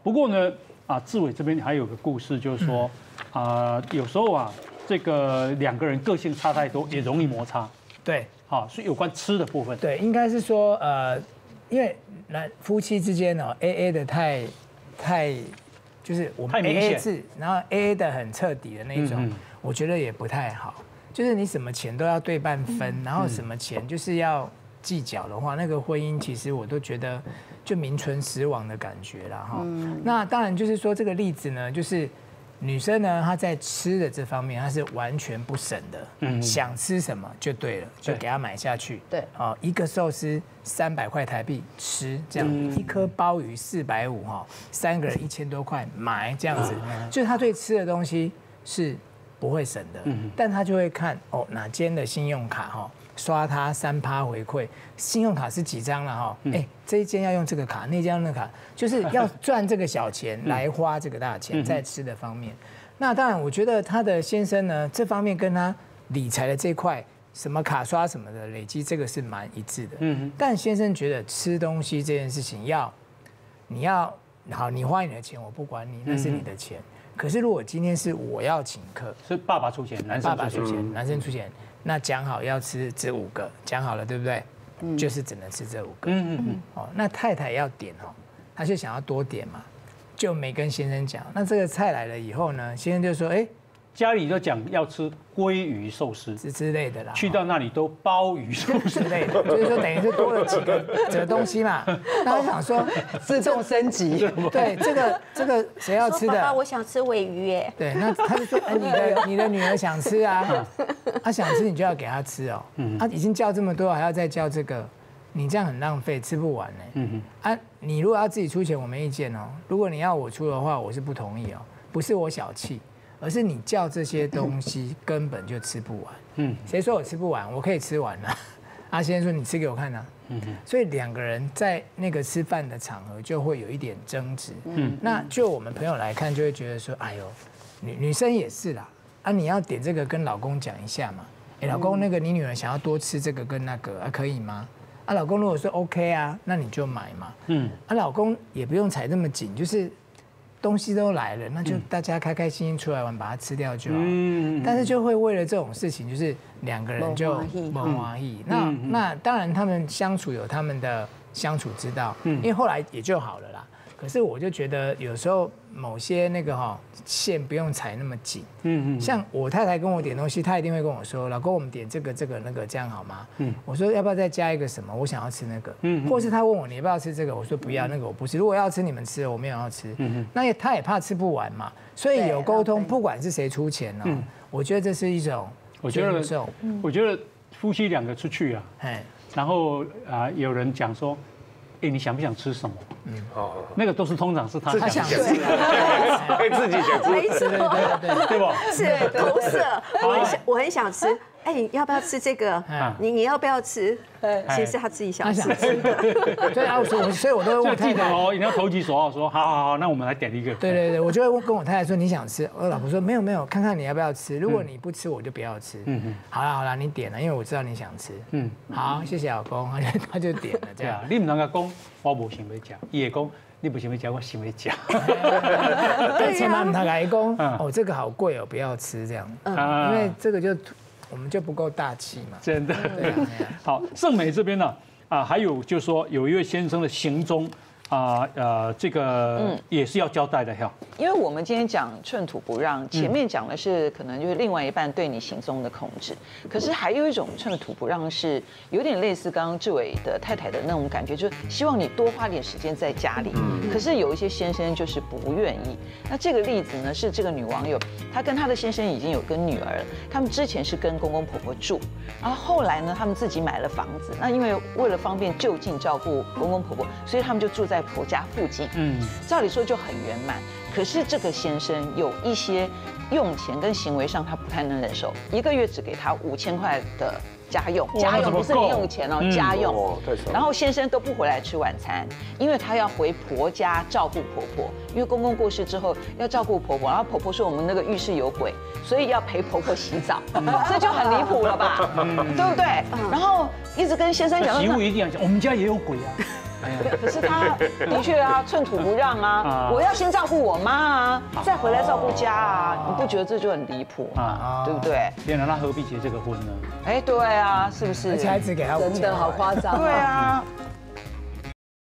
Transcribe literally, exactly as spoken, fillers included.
不过呢，啊，志伟这边还有个故事，就是说，啊，有时候啊，这个两个人个性差太多，也容易摩擦。 对， 好，所以有关吃的部分。 对，应该是说，呃，因为男夫妻之间哦 ，A A 的太太，就是我们 A A 制，然后 A A 的很彻底的那种，嗯、我觉得也不太好。就是你什么钱都要对半分，然后什么钱就是要计较的话，那个婚姻其实我都觉得就名存实亡的感觉啦哈。那当然就是说这个例子呢，就是女生呢她在吃的这方面她是完全不省的，嗯，想吃什么就对了，就给她买下去。对，哦，一个寿司三百块台币吃这样，一颗鲍鱼四百五哈，三个人一千多块买这样子，就是她对吃的东西是不会省的，但他就会看哦哪间的信用卡哈刷他三趴回馈，信用卡是几张了哈？哎，这一间要用这个卡，那间要用那个卡，就是要赚这个小钱来花这个大钱在吃的方面。那当然，我觉得他的先生呢这方面跟他理财的这块什么卡刷什么的累积，这个是蛮一致的。嗯，但先生觉得吃东西这件事情要你要好，你花你的钱我不管你，那是你的钱。可是如果今天是我要请客， 是爸爸出钱，男生爸爸出钱，男生出钱，那讲好要吃这五个，讲好了对不对？嗯、就是只能吃这五个。嗯嗯嗯。哦，那太太要点哦，她就想要多点嘛，就没跟先生讲。那这个菜来了以后呢，先生就说，哎，家里都讲要吃鲑鱼寿司之之类的啦， 去到那里都鲍鱼寿司之类的，就是说等于是多了几个这个东西嘛。那他想说自动升级， 对这个这个谁要吃的？ 爸爸，我想吃尾鱼耶。 对，那他就说，哎，你的你的女儿想吃啊，她想吃你就要给她吃哦。她已经叫这么多，还要再叫这个，你这样很浪费，吃不完呢。嗯啊，你如果要自己出钱，我没意见哦。如果你要我出的话，我是不同意哦，不是我小气。而是你叫这些东西根本就吃不完，嗯，谁说我吃不完？我可以吃完了。阿先生说你吃给我看啊，嗯，所以两个人在那个吃饭的场合就会有一点争执，嗯，那就我们朋友来看就会觉得说，哎呦，女女生也是啦，啊，你要点这个跟老公讲一下嘛，哎，老公那个你女儿想要多吃这个跟那个啊，可以吗？啊，老公如果说 OK 啊，那你就买嘛，嗯，啊，老公也不用踩这么紧，就是。东西都来了，那就大家开开心心出来玩，把它吃掉就好。嗯，但是就会为了这种事情，就是两个人就谋华意。那那当然，他们相处有他们的相处之道，因为后来也就好了啦。可是我就觉得有时候某些那个哈线不用踩那么紧。嗯嗯。像我太太跟我点东西，她一定会跟我说：“老公，我们点这个这个那个，这样好吗？”嗯。我说要不要再加一个什么？我想要吃那个。嗯。或是她问我你要不要吃这个？我说不要，那个我不吃。如果要吃你们吃，我没有要吃。嗯那也她也怕吃不完嘛，所以有沟通，不管是谁出钱呢，我觉得这是一种我觉得我觉得夫妻两个出去啊，然后啊有人讲说。哎，你想不想吃什么？嗯，哦，那个都是通常是他想吃， 可以自己想吃， 没错， 对对对吧？ 是投射，我很想，我很想吃。哎，你要不要吃这个？你你要不要吃？其实他自己想吃的。 对啊，所以所以我都会问太太哦，你要投其所好，说好好好，那我们来点一个。 对对对，我就会跟我太太说你想吃，我老婆说没有没有，看看你要不要吃。如果你不吃，我就不要吃。嗯嗯，好啦好啦，你点了，因为我知道你想吃。嗯，好，谢谢老公，他就他就点了这样。 你唔能够讲我无想要吃，伊会讲你不想要吃，我想要吃。 对，千万唔能来讲哦，这个好贵哦，不要吃这样。嗯，因为这个就。我们就不够大气嘛， 真的。好，盛美这边呢，啊，还有就是说有一位先生的行踪。啊呃，这个也是要交代的哈。 因为我们今天讲寸土不让，前面讲的是可能就是另外一半对你行踪的控制，可是还有一种寸土不让是有点类似刚刚志伟的太太的那种感觉，就是希望你多花点时间在家里。可是有一些先生就是不愿意。那这个例子呢是这个女网友，她跟她的先生已经有个女儿了，他们之前是跟公公婆婆住，然后后来呢他们自己买了房子，那因为为了方便就近照顾公公婆婆，所以他们就住在婆家附近，嗯，照理说就很圆满。可是这个先生有一些用钱跟行为上他不太能忍受，一个月只给他五千块的家用，家用不是零用钱哦，家用。然后先生都不回来吃晚餐，因为他要回婆家照顾婆婆，因为公公过世之后要照顾婆婆，然后婆婆说我们那个浴室有鬼，所以要陪婆婆洗澡，这就很离谱了吧，对不对？然后一直跟先生讲， 媳妇一定要讲，我们家也有鬼啊。 可是他的确啊，寸土不让啊，我要先照顾我妈啊，再回来照顾家啊，你不觉得这就很离谱啊？对不对？ 天哪，那何必结这个婚呢？ 哎，对啊，是不是？ 而且还只给他五千， 真的好夸张。 对啊。